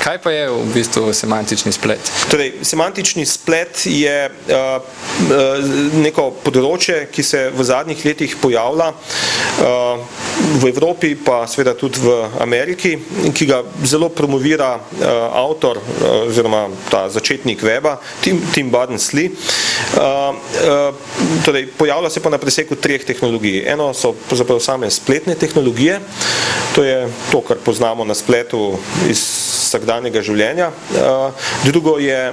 Kaj pa je v bistvu semantični splet? Torej, semantični splet je neko področje, ki se v zadnjih letih pojavlja v Evropi, pa seveda tudi v Ameriki, ki ga zelo promovira avtor oziroma ta začetnik weba, Tim Berners-Lee. Torej, pojavlja se pa na preseku 3 tehnologij. Eno so pravzaprav same spletne tehnologije, to je to, kar poznamo na spletu iz vsakdanjega življenja. Drugo je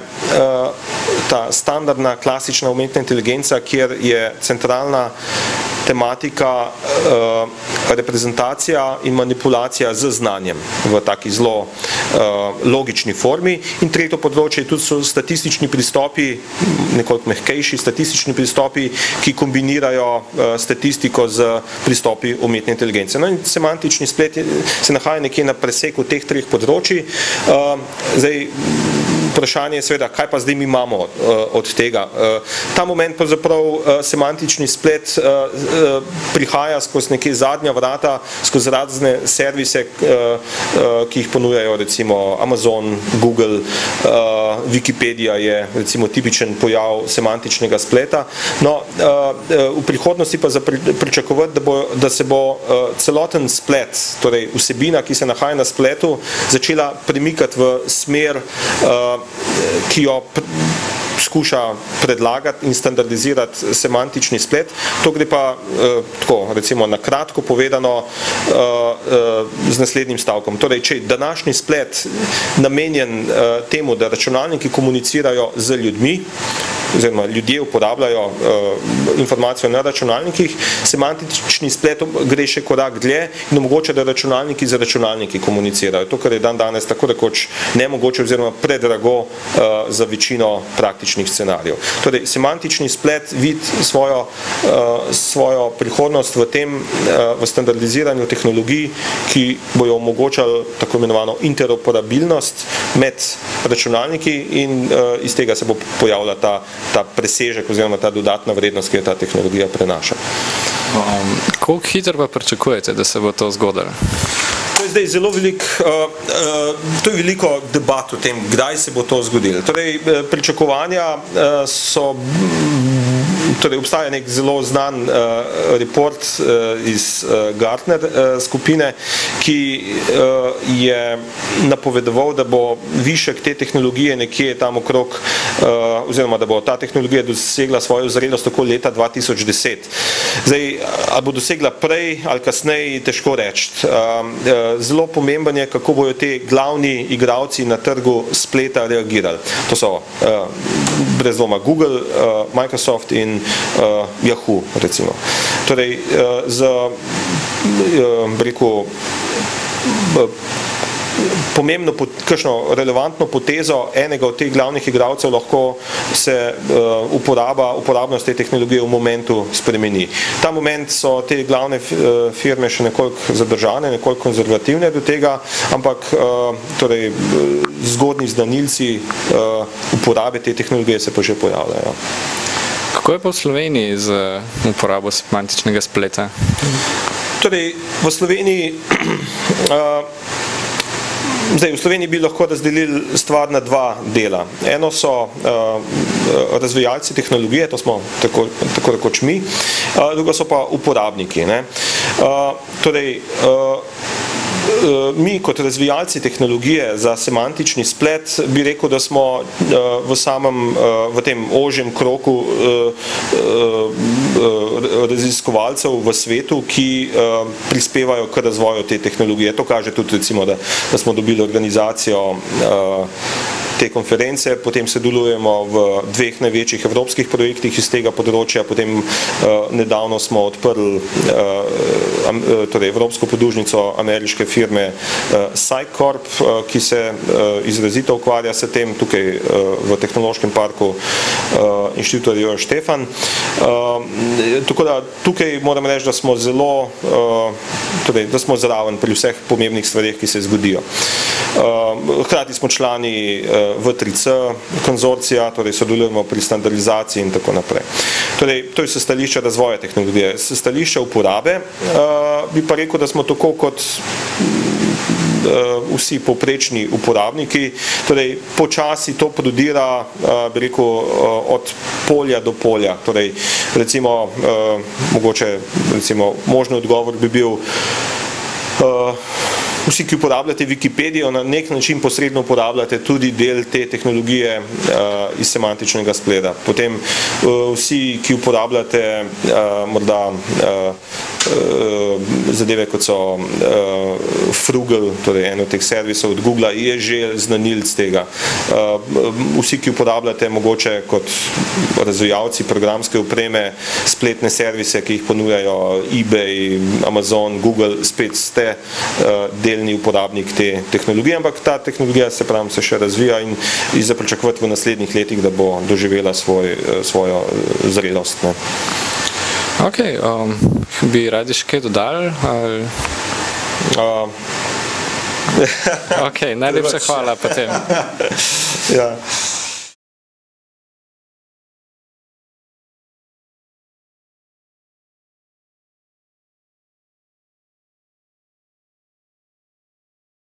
ta standardna klasična umetna inteligenca, kjer je centralna tematika reprezentacija in manipulacija z znanjem v taki zelo logični formi. In tretje področje tudi so statistični pristopi, nekoliko mehkejši statistični pristopi, ki kombinirajo statistiko z pristopi umetne inteligence. No in semantični splet se nahaja nekje na preseku teh 3 področij. Zdaj, vprašanje je seveda, kaj pa zdaj mi imamo od tega. Ta moment pravzaprav semantični splet prihaja skozi neke zadnja vrata, skozi razne servise, ki jih ponujajo recimo Amazon, Google, Wikipedia je recimo tipičen pojav semantičnega spleta. No, v prihodnosti pa za pričakovati, da se bo celoten splet, torej vsebina, ki se nahaja na spletu, začela premikati v smer, ki jo skuša predlagati in standardizirati semantični splet. To gre pa tako, recimo na kratko povedano z naslednjim stavkom. Torej, če je današnji splet namenjen temu, da računalniki komunicirajo z ljudmi, oziroma ljudje uporabljajo informacijo na računalnikih, semantični splet gre še korak dlje in omogoča, da računalniki z računalniki komunicirajo. To, kar je dandanes tako rekoč nemogoče oziroma predrago za večino praktičnih scenarijev. Torej, semantični splet vidi svojo prihodnost v tem, v standardiziranju tehnologij, ki bojo omogočali tako imenovano interoperabilnost med računalniki in iz tega se bo pojavila ta presežek oziroma ta dodatna vrednost, ki jo ta tehnologija prenaša. Koliko hitro pa pričakujete, da se bo to zgodilo? To je zdaj zelo to je veliko debat o tem, kdaj se bo to zgodilo. Torej, pričakovanja so, torej obstaja nek zelo znan report iz Gartner skupine, ki je napovedoval, da bo višek te tehnologije nekje tam okrog, oziroma da bo ta tehnologija dosegla svojo zrelost okoli leta 2010. Zdaj, ali bo dosegla prej ali kasneje, težko reči. Zelo pomemben je, kako bojo te glavni igralci na trgu spleta reagirali. To so brez dvoma Google, Microsoft in Yahoo, recimo. Torej, pomembno, kakšno relevantno potezo enega od teh glavnih igralcev lahko se uporabnost te tehnologije v momentu spremeni. Ta moment so te glavne firme še nekoliko zadržane, nekoliko konzervativne do tega, ampak torej, zgodnji znanilci uporabe te tehnologije se pa že pojavljajo. Kako je pa v Sloveniji z uporabo semantičnega spleta? Torej, v Sloveniji Zdaj, v Sloveniji bi lahko razdelili stvar na 2 dela. Eno so razvijalci tehnologije, to smo tako rekoč mi, drugo so pa uporabniki. Torej, mi kot razvijalci tehnologije za semantični splet bi rekel, da smo v tem ožjem krogu raziskovalcev v svetu, ki prispevajo k razvoju te tehnologije. To kaže tudi recimo, da smo dobili organizacijo te konference, potem sodelujemo v 2 največjih evropskih projektih iz tega področja, potem nedavno smo odprli torej evropsko podružnico ameriške firme PsyCorp, ki se izrazito ukvarja s tem tukaj v tehnološkem parku Inštituta Jožef Stefan. Tako da tukaj moram reči, da smo zelo, torej, da smo zraven pri vseh pomembnih stvareh, ki se zgodijo. Hkrati smo člani V3C konzorcija, torej sodelujemo pri standardizaciji in tako naprej. Torej, to je s stališča razvoja tehnologije. S stališča uporabe bi pa rekel, da smo tako kot vsi povprečni uporabniki. Torej, počasi to prodira, bi rekel, od polja do polja. Torej, recimo, možno odgovor bi bil, vsi, ki uporabljate Wikipedijo, na nek način posredno uporabljate tudi del te tehnologije iz semantičnega spleda. Potem vsi, ki uporabljate morda zadeve, kot so Frugal, torej eno od teh servisov od Googlea, je že znanilc tega. Vsi, ki uporabljate mogoče kot razvijalci programske opreme, spletne servise, ki jih ponujajo eBay, Amazon, Google, spet ste delni uporabnik te tehnologije, ampak ta tehnologija se še razvija in za pričakovati v naslednjih letih, da bo doživela svojo zrelost. Ne. Ok, bi radi še kaj dodali? Ok, najlepša hvala potem. Ja.